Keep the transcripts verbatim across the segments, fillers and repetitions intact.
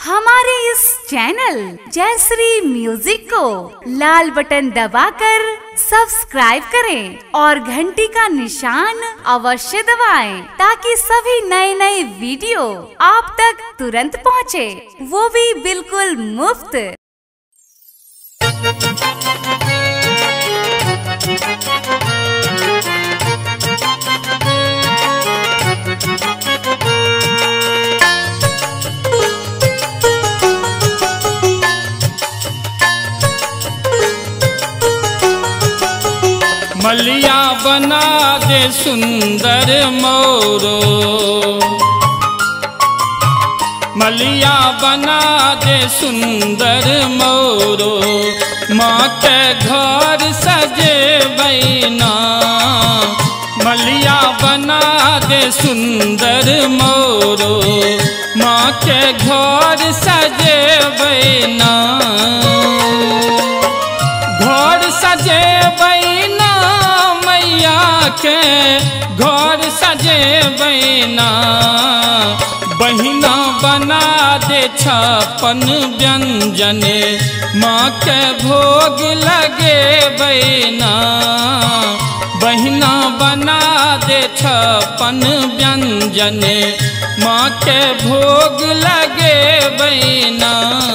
हमारे इस channel Jayashree music को लाल button दबाकर सब्सक्राइब करें और घंटी का निशान अवश्य दबाएं ताकि सभी नए नए वीडियो आप तक तुरंत पहुंचे, वो भी बिल्कुल मुफ्त। मलिया बना दे सुंदर मोरो, मलिया बना दे सुंदर मोरो, माँ के घर सजे बैना। मलिया बना दे सुंदर मोरो, माँ के घर सजे बैना। घर सजे बैना मैया के घर सजे बैना। बहिना बना दे छप्पन व्यंजन, माँ के भोग लगे बैना। बहिना बना दे छप्पन व्यंजन, माँ के भोग लगे बैना।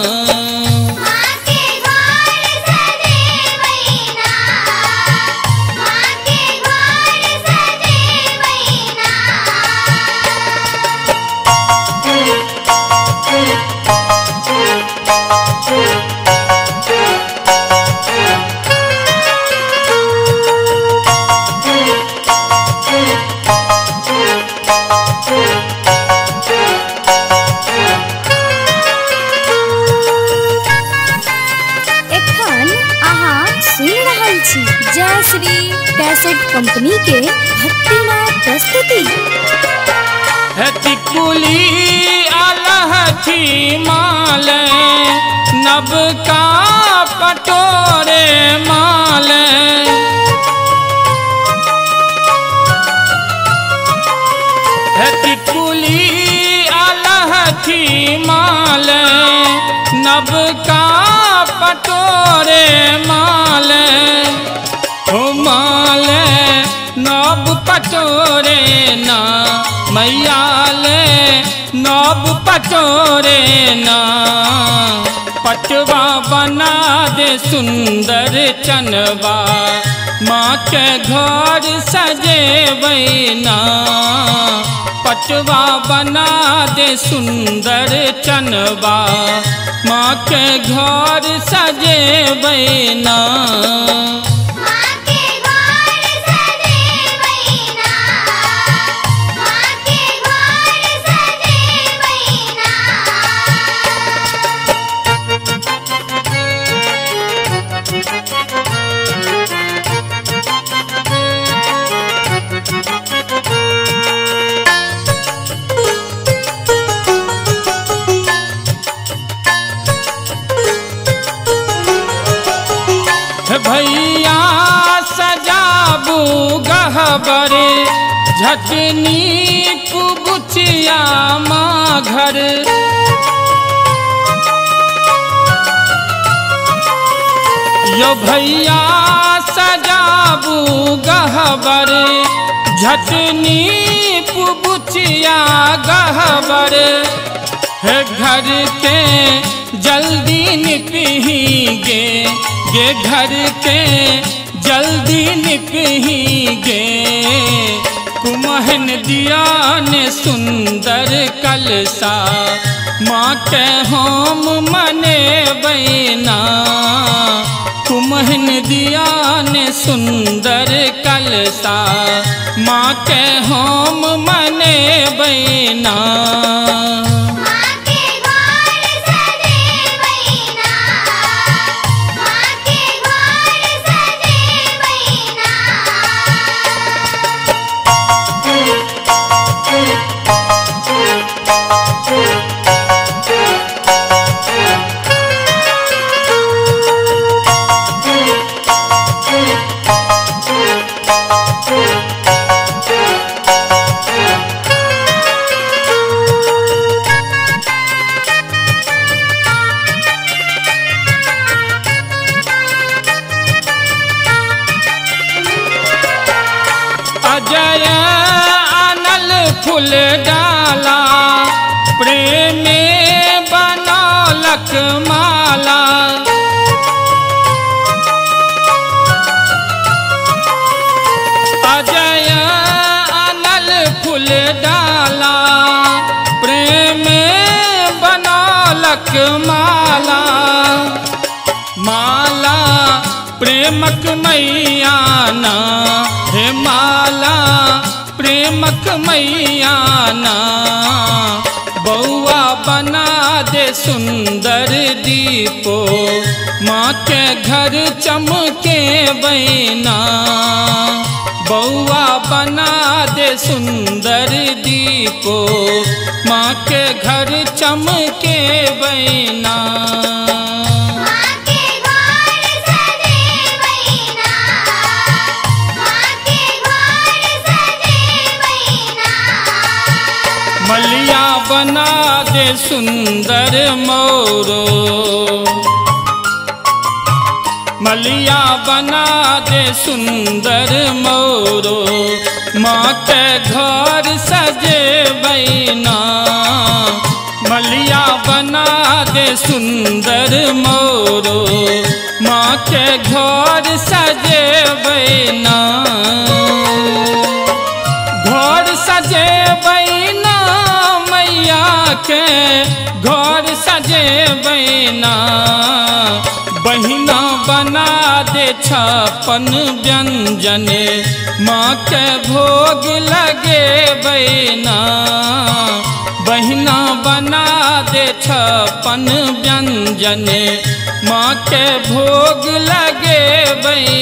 जयश्री कैसेट कंपनी के भक्तिमय प्रस्तुति है। टिकुली अलहठी माल, नब का पटोरे माल। है टिकुली अलहठी माल, नब का पटोरे माल। हो माल नब पटोरे ना मैयाले, नब पटोरे ना। पटवा बना दे सुंदर चनवा, माँ के घर सजे बैना। पटवा बना दे सुंदर चनवा, माँ के घर सजे बैना। भैया सजाबू गहबरे, झटनी पुबुचिया माँ घर। यो भैया सजाबू गहबरे, झटनी पुबुचिया गहबर। है घर के जल्दी निपहीगे, गे घर के जल्दी निपहीगे। कुम्हन दिया ने सुंदर कलसा, माँ के होम मने बैना। कुम्हन दिया ने सुंदर कलसा, माँ के होम मने बैना। फूल डाला प्रेम बनौलक माला। अजय अनल फूल डाला प्रेम बनौलक माला। माला प्रेमक मैया ना हे माला प्रेमक मैया ना। बउआ बना दे सुंदर दीपो माँ के घर चमके बैना। बउआ बना दे सुंदर दीपो माँ के घर चमके बैना। मलिया बना दे सुंदर मोरो मलिया बना दे सुंदर मोरो माँ के घर सजे बैना। मलिया बना दे सुंदर मोरो माँ के घर सजे बैना। घर सजे बैना मैया के घर सजे बैना। बहिना बना दे छप्पन व्यंजन माँ के भोग लगे बैना। बहिना बना दे छप्पन व्यंजन माँ के भोग लगे बैना।